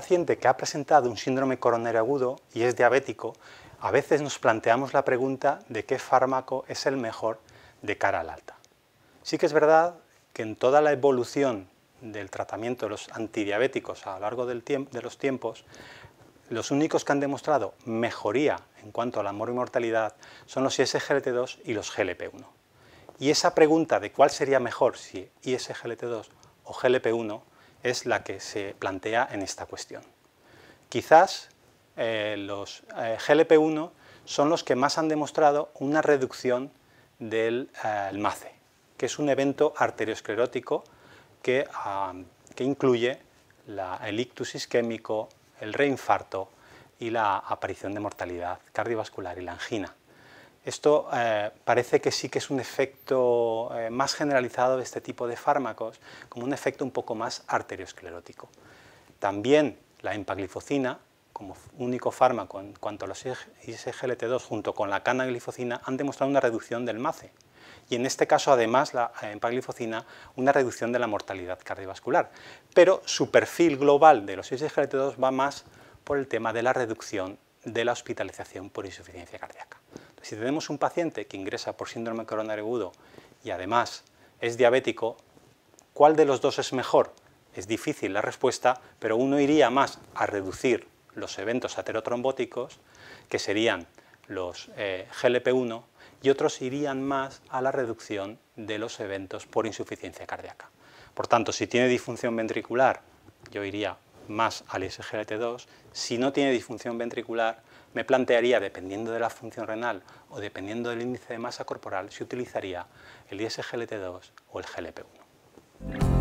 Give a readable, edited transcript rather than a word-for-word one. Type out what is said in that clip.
paciente que ha presentado un síndrome coronario agudo y es diabético, a veces nos planteamos la pregunta de qué fármaco es el mejor de cara al alta. Sí que es verdad que en toda la evolución del tratamiento de los antidiabéticos a lo largo de los tiempos, los únicos que han demostrado mejoría en cuanto a la mortalidad son los ISGLT2 y los GLP-1. Y esa pregunta de cuál sería mejor, si ISGLT2 o GLP-1, es la que se plantea en esta cuestión. Quizás los GLP-1 son los que más han demostrado una reducción del MACE, que es un evento arteriosclerótico que incluye el ictus isquémico, el reinfarto y la aparición de mortalidad cardiovascular y la angina. Esto parece que sí que es un efecto más generalizado de este tipo de fármacos, como un efecto un poco más arteriosclerótico. También la empagliflozina, como único fármaco en cuanto a los ISGLT2 junto con la canagliflozina, han demostrado una reducción del MACE. Y en este caso, además, la empagliflozina, una reducción de la mortalidad cardiovascular. Pero su perfil global de los ISGLT2 va más por el tema de la reducción de la hospitalización por insuficiencia cardíaca. Entonces, si tenemos un paciente que ingresa por síndrome coronario agudo y además es diabético, ¿cuál de los dos es mejor? Es difícil la respuesta, pero uno iría más a reducir los eventos aterotrombóticos, que serían los GLP-1, y otros irían más a la reducción de los eventos por insuficiencia cardíaca. Por tanto, si tiene disfunción ventricular, yo iría más al ISGLT2. Si no tiene disfunción ventricular, me plantearía, dependiendo de la función renal o dependiendo del índice de masa corporal, si utilizaría el ISGLT2 o el GLP-1.